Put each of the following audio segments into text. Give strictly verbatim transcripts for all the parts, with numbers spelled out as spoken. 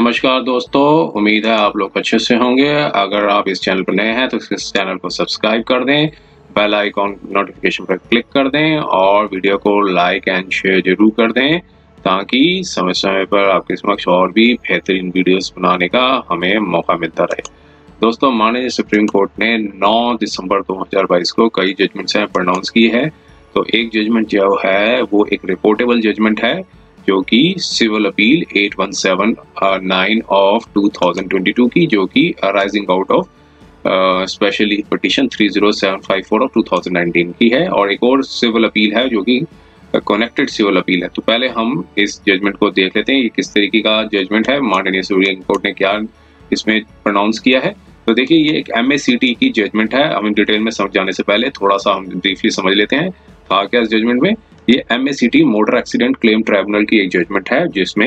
नमस्कार दोस्तों, उम्मीद है आप लोग अच्छे से होंगे। अगर आप इस चैनल पर नए हैं तो इस चैनल को सब्सक्राइब कर दें, बेल आइकॉन नोटिफिकेशन पर क्लिक कर दें और वीडियो को लाइक एंड शेयर जरूर कर दें ताकि समय समय पर आपके समक्ष और भी बेहतरीन वीडियोस बनाने का हमें मौका मिलता रहे। दोस्तों, माननीय सुप्रीम कोर्ट ने नौ दिसंबर दो हज़ार बाईस को कई जजमेंट्स प्रोनाउंस की है। तो एक जजमेंट जो है वो एक रिपोर्टेबल जजमेंट है जो कि सिविल अपील आठ एक सात नाइन ऑफ दो हज़ार बाईस की, जो कि arising out of specially petition तीन ज़ीरो सात पाँच चार ऑफ दो हज़ार उन्नीस की है। और एक और सिविल अपील है जो कि कनेक्टेड सिविल अपील है। तो पहले हम इस जजमेंट को देख लेते हैं ये किस तरीके का जजमेंट है, माननीय सुप्रीम कोर्ट ने क्या इसमें प्रोनाउंस किया है। तो देखिए, ये एक एम ए सी टी की जजमेंट है। हम डिटेल में समझ जाने से पहले थोड़ा सा हम ब्रीफली समझ लेते हैं था क्या इस जजमेंट में। ये M A C T motor accident claim tribunal की एक जजमेंट है जिसमें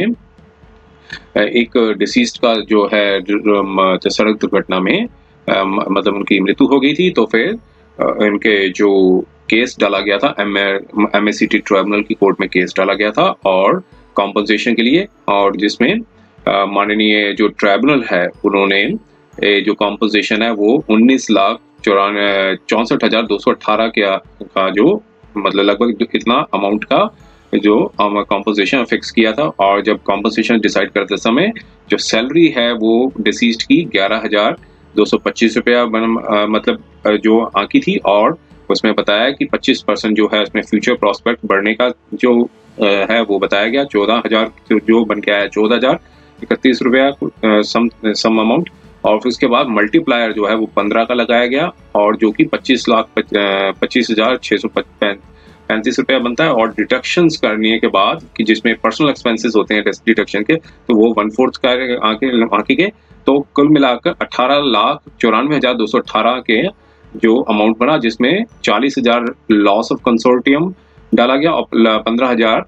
एक डिसीज्ड का जो है सड़क दुर्घटना में मतलब उनकी मृत्यु हो गई थी। तो फिर इनके जो केस डाला गया था M A C T tribunal की कोर्ट में केस डाला गया था और कॉम्पनसेशन के लिए, और जिसमें माननीय जो ट्राइब्यूनल है उन्होंने जो कॉम्पनसेशन है वो उन्नीस लाख चौरान चौंसठ हजार दो सौ अठारह का जो मतलब लगभग इतना अमाउंट का जो कॉम्पनसेशन फिक्स किया था। और जब कॉम्पनसेशन डिसाइड करते समय जो सैलरी है वो डिसीज्ड की ग्यारह हजार दो सौ पच्चीस रुपया मतलब जो आंकी थी, और उसमें बताया कि पच्चीस परसेंट जो है उसमें फ्यूचर प्रोस्पेक्ट बढ़ने का जो है वो बताया गया। चौदह हजार जो बन के आया चौदह हजार इकतीस रुपया सम सम अमाउंट, और फिर उसके बाद मल्टीप्लायर जो है वो पंद्रह का लगाया गया और जो कि पच्चीस लाख पच्चीस हजार छः सौ पैंतीस रुपया बनता है। और डिडक्शंस करने के बाद कि जिसमें पर्सनल एक्सपेंसेस होते हैं डिडक्शन के, तो वो वन फोर्थ का आके आके के तो कुल मिलाकर अठारह लाख चौरानवे हजार दो सौ अठारह के जो अमाउंट बना, जिसमें चालीस हजार लॉस ऑफ कंसोर्टियम डाला गया और पंद्रह हजार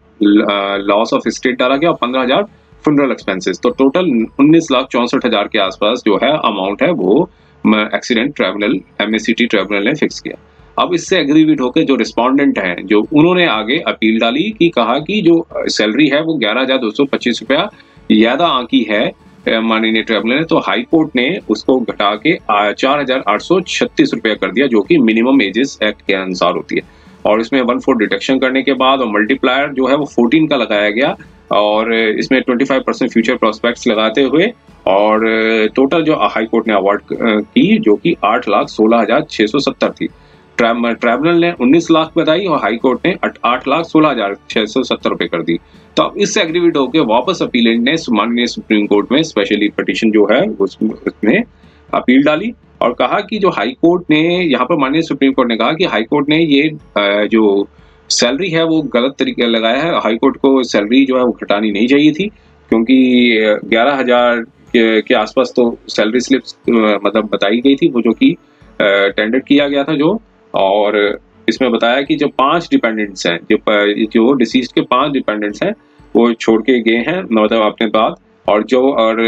लॉस ऑफ स्टेट डाला गया और पंद्रह हजार फुनरल एक्सपेंसेस। तो टोटल उन्नीस लाख चौसठ हजार के आसपास जो है अमाउंट है वो accident tribunal M A C T tribunal ने फिक्स किया। अब इससे एग्रीविट होकर जो रिस्पोंडेंट हैं जो उन्होंने आगे अपील डाली कि कहा कि जो सैलरी है वो ग्यारह हजार दो सौ पच्चीस रुपया ज्यादा आंकी है माननीय ट्राइब्यूनल ने, तो हाई कोर्ट ने उसको घटा के चार हजार आठ सौ छत्तीस रुपया कर दिया जो कि मिनिमम एजेस एक्ट के अनुसार होती है। और इसमें वन फोर डिडक्शन करने के बाद और मल्टीप्लायर जो है वो चौदह का लगाया गया और इसमें पच्चीस परसेंट फ्यूचर प्रोस्पेक्ट्स लगाते हुए, और टोटल जो हाई कोर्ट ने अवार्ड की जो कि आठ लाख सोलह हजार छह सौ सत्तर थी। ट्राइब्यूनल ने उन्नीस लाख बताई और हाई कोर्ट ने आठ लाख सोलह हजार छह सौ सत्तर रुपए कर दी। तो अब इससे एग्रीवेट होकर वापस अपीलेंट ने माननीय सुप्रीम कोर्ट में स्पेशली पिटीशन जो है उसमें अपील डाली और कहा कि जो हाई कोर्ट ने यहाँ पर माननीय सुप्रीम कोर्ट ने कहा कि हाई कोर्ट ने ये जो सैलरी है वो गलत तरीके लगाया है। हाई कोर्ट को सैलरी जो है वो घटानी नहीं चाहिए थी क्योंकि ग्यारह हजार के, के आसपास तो सैलरी स्लिप्स मतलब बताई गई थी वो जो कि टेंडर किया गया था जो, और इसमें बताया कि जो पांच डिपेंडेंट्स हैं जो जो डिसीज्ड के पांच डिपेंडेंट्स हैं वो छोड़ के गए हैं मतलब अपने बाद, और जो और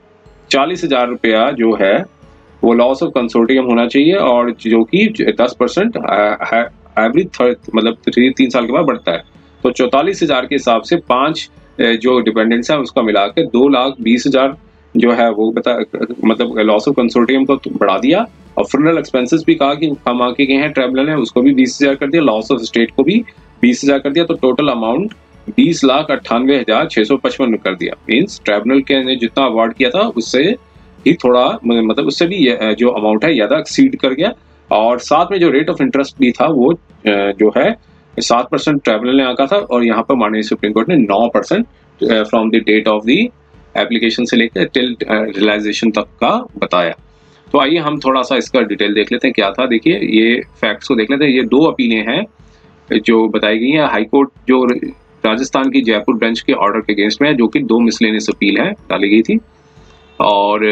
चालीस हजार रुपया जो है वो लॉस ऑफ कंसोर्टियम होना चाहिए और जो कि दस परसेंट एवरेज मतलब तीन साल के बाद बढ़ता है। तो चौतालीस हजार के हिसाब से पांच जो डिपेंडेंट्स हैं उसका मिलाकर दो लाख बीस हजार जो है वो बता मतलब लॉस ऑफ कंसोर्टियम को बढ़ा दिया। और फुनरल एक्सपेंसेस भी कहा कि हम आके गए हैं ट्राइब्यूनल ने उसको भी बीस हजार कर दिया, लॉस ऑफ स्टेट को भी बीस हजार कर दिया। तो टोटल अमाउंट बीस लाख अट्ठानवे हजार छह सौ पचपन कर दिया। मीन्स ट्राइब्यूनल के ने जितना अवार्ड किया था उससे ही थोड़ा मतलब उससे भी जो अमाउंट है ज्यादा एक्सीड कर गया। और साथ में जो रेट ऑफ इंटरेस्ट भी था वो जो है सात परसेंट ट्राइब्यूनल ने आका था और यहाँ पर माननीय सुप्रीम कोर्ट ने नौ percent from the date of the application से लेकर टिल रियलाइजेशन तक का बताया। तो आइए हम थोड़ा सा इसका डिटेल देख लेते हैं क्या था। देखिए, ये फैक्ट्स को देख लेते हैं। ये दो अपीलें हैं जो बताई गई हैं। हाई कोर्ट जो राजस्थान की जयपुर बेंच के ऑर्डर के अगेंस्ट में है जो कि दो मिसलेनियस अपील है डाली गई थी, और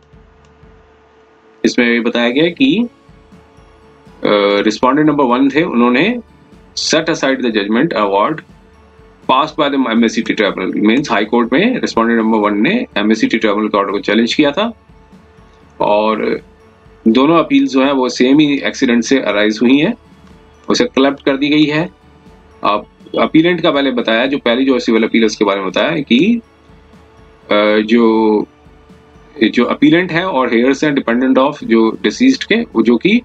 इसमें बताया गया कि रिस्पोंडेंट नंबर वन थे, उन्होंने set aside the judgment award pass by the M A C T tribunal. Means high court में रिस्पोंडेंट नंबर वन ने M A C T tribunal के ऑर्डर को चैलेंज किया था और दोनों अपील जो है वो सेम ही एक्सीडेंट से अराइज हुई हैं, उसे क्लब्ड कर दी गई है। अब अपीलेंट का पहले बताया जो पहली जो सिविल अपील उसके बारे में बताया कि जो जो अपीलेंट हैं और हेयर्स हैं डिपेंडेंट ऑफ जो डिसीज्ड के, जो कि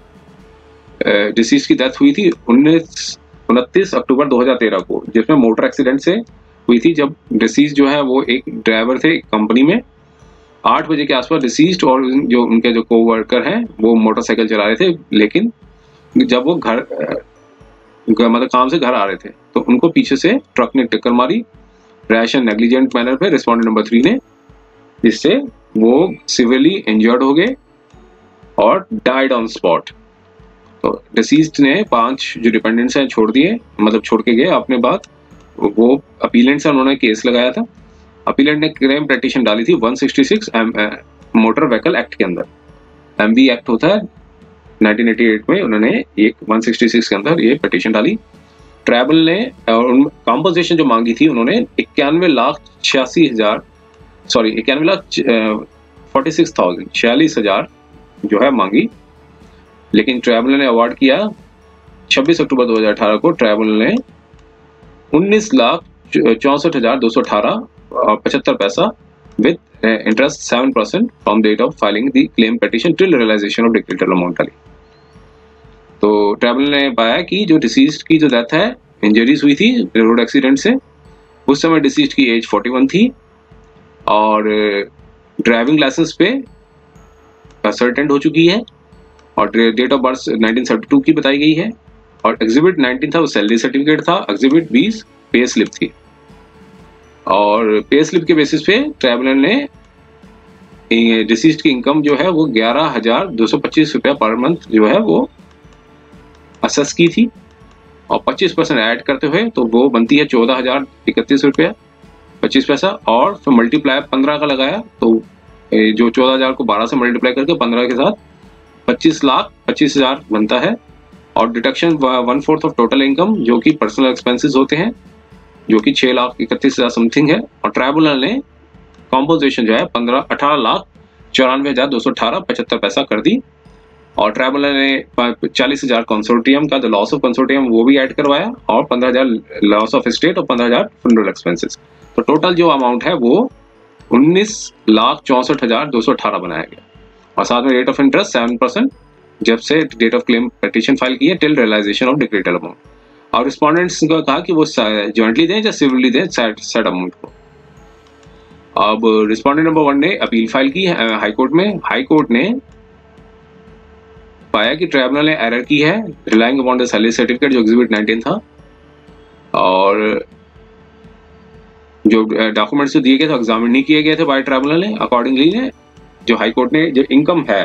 डिसीज की डेथ हुई थी उन्नीस उनतीस अक्टूबर दो हज़ार तेरह को, जिसमें मोटर एक्सीडेंट से हुई थी। जब डिसीज जो है वो एक ड्राइवर थे कंपनी में, आठ बजे के आसपास डिसीज्ड और जो उनके जो कोवर्कर हैं वो मोटरसाइकिल चला रहे थे, लेकिन जब वो घर मतलब काम से घर आ रहे थे तो उनको पीछे से ट्रक ने टक्कर मारी रैश एंड नेग्लिजेंट मैनर पे रिस्पोंडेंट नंबर थ्री ने, जिससे वो सिवियरली इंजर्ड हो गए और डाइड ऑन स्पॉट। तो डिसीज्ड ने पांच जो डिपेंडेंट्स हैं छोड़ दिए, मतलब छोड़ के गए अपने बाद। वो अपीलेंट से उन्होंने केस लगाया था। अपीलेंट ने क्लेम पिटीशन डाली थी एक सौ छियासठ मोटर व्हीकल एक्ट के अंदर। एमवी एक्ट होता है नाइनटीन एटी एट में, उन्होंने एक एक सौ छियासठ के अंदर ये पिटीशन डाली। ट्राइबल ने और कॉम्पोजिशन जो मांगी थी उन्होंने इक्यानवे लाख छियासी हजार सॉरी इक्यानवे लाख फोर्टी सिक्स थाउजेंड छियालीस हजार जो है मांगी, लेकिन ट्राइब्यूनल ने अवार्ड किया छब्बीस अक्टूबर दो हज़ार अठारह को। ट्राइब्यूनल ने उन्नीस लाख चौसठ हजार दो सौ अठारह पचहत्तर पैसा with interest seven percent from date of filing the claim petition till realisation of decreted amount डाली। तो ट्राइब्यूनल ने पाया कि जो डिसीज्ड की जो डेथ है इंजरीज हुई थी रोड एक्सीडेंट से, उस समय डिसीज्ड की एज इकतालीस थी और ड्राइविंग लाइसेंस पे सर्टेंट हो चुकी है और date of birth nineteen seventy two की बताई गई है और एग्जिबिट नाइनटीन था वो सैलरी सर्टिफिकेट था, एग्जिबिट बीस पे स्लिप थी और पे स्लिप के बेसिस पे ट्राइब्यूनल ने डिसीज्ड की इनकम जो है वो ग्यारह हजार दो सौ पच्चीस रुपया पर मंथ जो है वो असेस की थी और पच्चीस परसेंट ऐड करते हुए तो वो बनती है चौदह हजार इकतीस रुपया पच्चीस पैसा और फिर मल्टीप्लाई पंद्रह का लगाया तो जो चौदह हजार को बारह से मल्टीप्लाई करके पंद्रह के साथ पच्चीस लाख पच्चीस हजार बनता है और deduction one fourth of total income जो कि पर्सनल एक्सपेंसेस होते हैं जो कि छह लाख इकतीस हजार समथिंग है और ट्राइब्यूनल ने कॉम्पोजिशन जो है पंद्रह अठारह लाख चौरानवे हजार दो सौ अठारह पचहत्तर पैसा कर दी और ट्राइब्यूनल ने चालीस हजार कंसोर्टियम का जो लॉस ऑफ कंसोर्टियम वो भी ऐड करवाया और पंद्रह हजार लॉस ऑफ स्टेट और पंद्रह हजार फंडल एक्सपेंसेस। तो टोटल जो अमाउंट है वो उन्नीस लाख चौसठ हजार दो सौ अठारह बनाया गया और साथ में rate of interest seven percent जब से date of claim petition file की है till realisation of decreted amount. और रिस्पोंडेंट्स को कहा कि वो जॉइंटली दें या सिविली दें सेट सेट अमाउंट को। अब रिस्पोंडेंट नंबर वन ने अपील फाइल की है हाई कोर्ट में। हाई कोर्ट ने पाया कि ट्राइब्यूनल ने एरर की है relying upon the salary certificate जो एग्जिबिट नाइनटीन था और जो डॉक्यूमेंट्स दिए गए थे एग्जामिन नहीं किए गए थे बाय ट्राइब्यूनल ने। अकॉर्डिंगली ने जो हाई कोर्ट ने जो इनकम है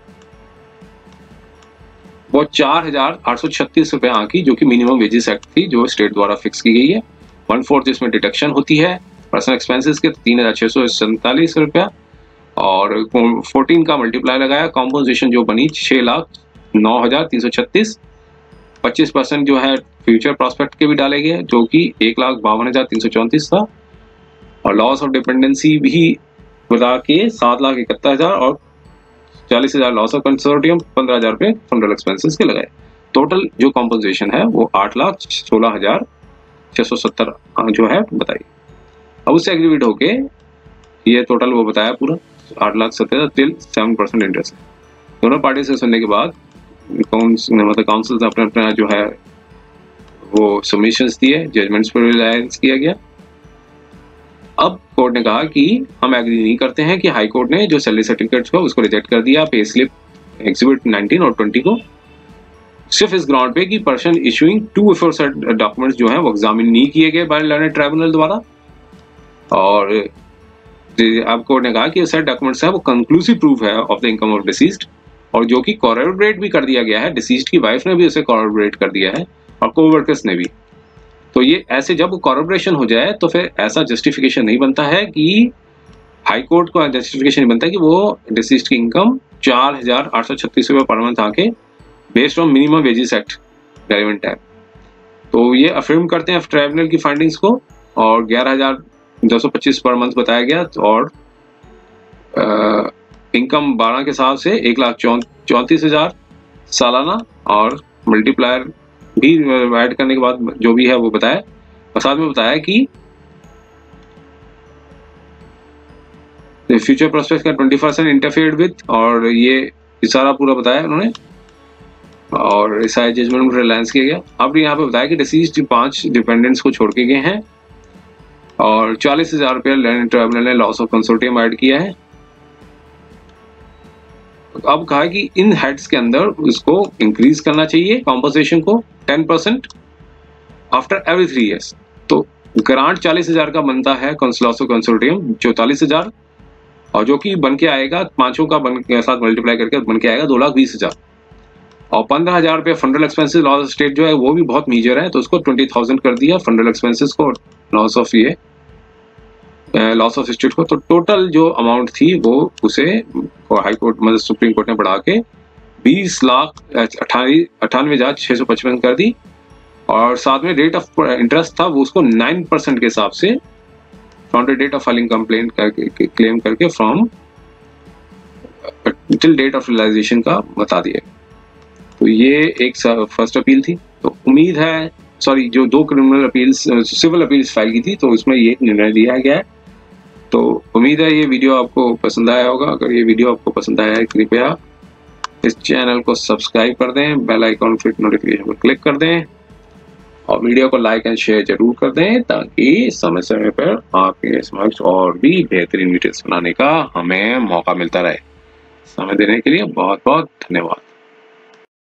वो चार हजार आठ सौ छत्तीस रुपए आंकी जो कि मिनिमम वेजेस एक्ट थी जो स्टेट द्वारा फिक्स की गई है। वन फोर्थ इसमें डिडक्शन होती है पर्सनल एक्सपेंसेस के तीन हजार छह सौ सैंतालीस रुपया और फोर्टीन का मल्टीप्लाई लगाया। कॉम्पोजिशन जो बनी छह लाख नौ हजार तीन सौ छत्तीस पच्चीस परसेंट जो है फ्यूचर प्रॉस्पेक्ट के भी डाले गए जो कि एक लाख बावन हजार तीन सौ चौंतीस था और लॉस ऑफ डिपेंडेंसी भी बता के सात लाख इकहत्तर हजार और चालीस हजार लॉस ऑफ कंसोर्टियम पंद्रह हजार रुपये फंडल एक्सपेंसेस के लगाए। टोटल जो कॉम्पोजिशन है वो आठ लाख सोलह हजार छह सौ सत्तर जो है बताई। अब उससे एग्रीमेंट होके ये टोटल वो बताया पूरा आठ लाख सत्तर टिल सेवन परसेंट इंटरेस्ट। दोनों पार्टी से सुनने के बाद मतलब काउंसिल ने अपना अपना जो है वो सबमिशंस दिए, जजमेंट्स पर रिलायंस किया गया। अब कोर्ट ने कहा कि हम एग्री नहीं करते हैं कि हाई कोर्ट ने जो सैलरी सर्टिफिकेट्स को उसको रिजेक्ट कर दिया पे स्लिप एग्जिबिट नाइनटीन और ट्वेंटी को सिर्फ इस ग्राउंड पे कि person issuing to aforesaid documents जो हैं वो एग्जामिन नहीं किए गए बाय लर्नेड ट्राइब्यूनल द्वारा। और अब कोर्ट ने कहा कि सेट डॉक्यूमेंट्स है वो कंक्लूसिव प्रूफ है of the income of deceased और जो कि कॉरबोरेट भी कर दिया गया है, डिसीज्ड की वाइफ ने भी उसे कॉरबोरेट कर दिया है और कोवर्कर्स ने भी। तो ये ऐसे जब कॉरबोरेशन हो जाए तो फिर ऐसा जस्टिफिकेशन नहीं बनता है कि हाई कोर्ट को जस्टिफिकेशन नहीं बनता है कि वो डिसीज्ड की इनकम चार हजार आठ सौ छत्तीस रुपये पर मंथ आके based on minimum wages act relevant है। तो ये अफर्म करते हैं ट्राइब्यूनल की फाइंडिंग्स को और ग्यारह हजार दो सौ पच्चीस पर मंथ बताया गया और इनकम बारह के हिसाब से एक लाख चौंतीस हजार सालाना और मल्टीप्लायर भी ऐड करने के बाद जो भी है वो बताया और साथ में बताया कि फ्यूचर प्रोस्पेक्ट का ट्वेंटी परसेंट इंटरफेयर्ड विद, और ये ये सारा पूरा बताया उन्होंने, और सारे जजमेंट रिलायंस किया गया। अब यहाँ पे बताया कि डिसीज पांच डिपेंडेंट्स को छोड़ के गए हैं और चालीस हजार रुपया लैंड ट्राइब्यूनल ने लॉस ऑफ कंसोर्टियम ऐड किया है। अब कहा कि इन हेड्स के अंदर इसको इंक्रीज करना चाहिए कॉम्पोजिशन को ten percent after every three years. तो ग्रांट चालीस हजार का बनता है लॉस ऑफ कंसोर्टियम चौतालीस हजार, और जो कि बन के आएगा पांचों का बन के साथ मल्टीप्लाई करके बन के आएगा दो लाख बीस हजार। और पंद्रह हजार रुपये फंडल एक्सपेंसेस लॉस स्टेट जो है वो भी बहुत मेजर है, तो उसको ट्वेंटी थाउजेंड कर दिया फंडल एक्सपेंसेस को, लॉस ऑफ ये लॉस ऑफ स्टेट को। तो टोटल जो अमाउंट थी वो उसे हाई कोर्ट मतलब सुप्रीम कोर्ट ने बढ़ा के बीस लाख अठानवे अठानवे हजार छह सौ पचपन कर दी, और साथ में रेट ऑफ इंटरेस्ट था वो उसको नाइन परसेंट के हिसाब से from the date of filing complaint करके क्लेम करके from till date of realisation का बता दिया। तो ये एक फर्स्ट अपील थी। तो उम्मीद है, सॉरी जो दो criminal appeals civil appeals file की थी, तो उसमें ये निर्णय लिया गया है। तो उम्मीद है ये वीडियो आपको पसंद आया होगा। अगर ये वीडियो आपको पसंद आया है कृपया इस चैनल को सब्सक्राइब कर दें, बेल आइकॉन फिट नोटिफिकेशन पर क्लिक कर दें, और वीडियो को लाइक एंड शेयर जरूर कर दें, ताकि समय समय पर आपके समक्ष और भी बेहतरीन वीडियोस बनाने का हमें मौका मिलता रहे। समय देने के लिए बहुत बहुत धन्यवाद।